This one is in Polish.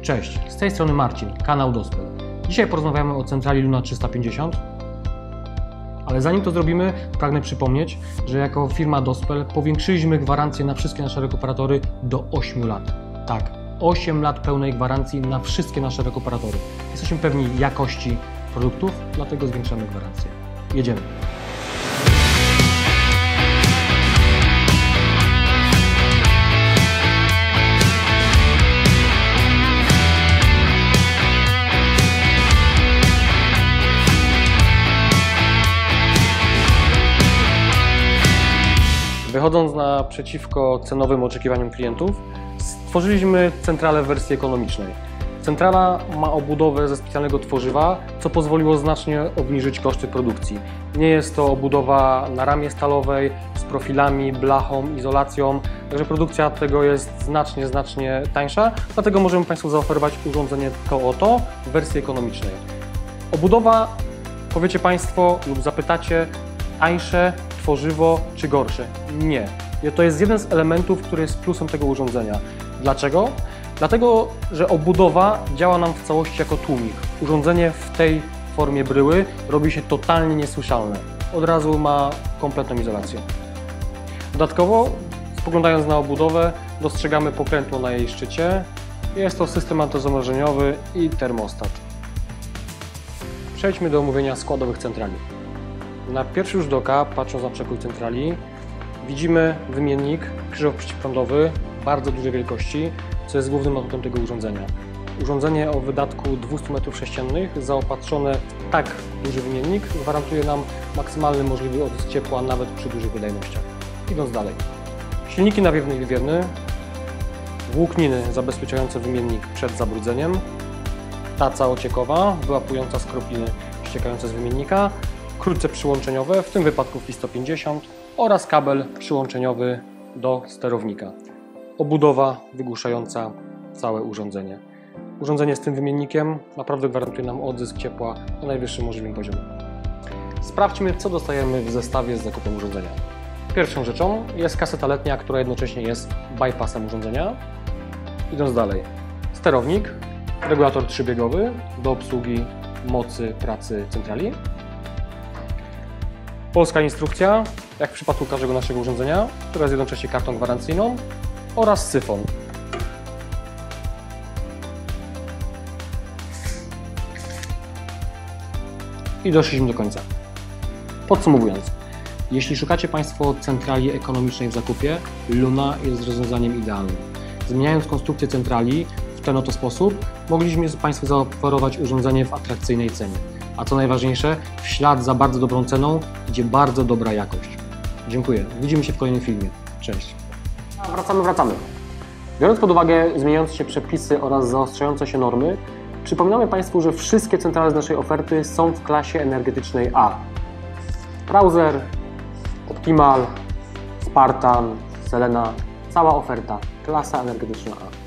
Cześć, z tej strony Marcin, kanał Dospel. Dzisiaj porozmawiamy o centrali Luna 350, ale zanim to zrobimy, pragnę przypomnieć, że jako firma Dospel powiększyliśmy gwarancję na wszystkie nasze rekuperatory do 8 lat. Tak, 8 lat pełnej gwarancji na wszystkie nasze rekuperatory. Jesteśmy pewni jakości produktów, dlatego zwiększamy gwarancję. Jedziemy. Wychodząc naprzeciwko cenowym oczekiwaniom klientów, stworzyliśmy centralę w wersji ekonomicznej. Centrala ma obudowę ze specjalnego tworzywa, co pozwoliło znacznie obniżyć koszty produkcji. Nie jest to obudowa na ramie stalowej, z profilami, blachą, izolacją, także produkcja tego jest znacznie tańsza, dlatego możemy Państwu zaoferować urządzenie to oto w wersji ekonomicznej. Obudowa, powiecie Państwo lub zapytacie, tańsze, tworzywo czy gorsze? Nie. To jest jeden z elementów, który jest plusem tego urządzenia. Dlaczego? Dlatego, że obudowa działa nam w całości jako tłumik. Urządzenie w tej formie bryły robi się totalnie niesłyszalne. Od razu ma kompletną izolację. Dodatkowo, spoglądając na obudowę, dostrzegamy pokrętło na jej szczycie. Jest to system antozamrożeniowy i termostat. Przejdźmy do omówienia składowych centrali. Na pierwszy rzut oka, patrząc na przekrój centrali, widzimy wymiennik krzyżowo-przeciwprądowy bardzo dużej wielkości, co jest głównym atutem tego urządzenia. Urządzenie o wydatku 200 m3 zaopatrzone w tak duży wymiennik gwarantuje nam maksymalny możliwy odzysk ciepła nawet przy dużych wydajnościach. Idąc dalej. Silniki nawiewny i wywierny, włókniny zabezpieczające wymiennik przed zabrudzeniem, taca ociekowa wyłapująca skropliny ściekające z wymiennika, krótce przyłączeniowe, w tym wypadku FI 150 oraz kabel przyłączeniowy do sterownika. Obudowa wygłuszająca całe urządzenie. Urządzenie z tym wymiennikiem naprawdę gwarantuje nam odzysk ciepła na najwyższym możliwym poziomie. Sprawdźmy, co dostajemy w zestawie z zakupem urządzenia. Pierwszą rzeczą jest kaseta letnia, która jednocześnie jest bypassem urządzenia. Idąc dalej, sterownik, regulator trzybiegowy do obsługi mocy pracy centrali. Polska instrukcja, jak w przypadku każdego naszego urządzenia, która jest jednocześnie kartą gwarancyjną, oraz syfon. I doszliśmy do końca. Podsumowując, jeśli szukacie Państwo centrali ekonomicznej w zakupie, Luna jest rozwiązaniem idealnym. Zmieniając konstrukcję centrali w ten oto sposób, mogliśmy Państwu zaoferować urządzenie w atrakcyjnej cenie. A co najważniejsze, w ślad za bardzo dobrą ceną idzie bardzo dobra jakość. Dziękuję. Widzimy się w kolejnym filmie. Cześć. Wracamy. Biorąc pod uwagę zmieniające się przepisy oraz zaostrzające się normy, przypominamy Państwu, że wszystkie centrale z naszej oferty są w klasie energetycznej A. Browser, Optimal, Spartan, Selena, cała oferta, klasa energetyczna A.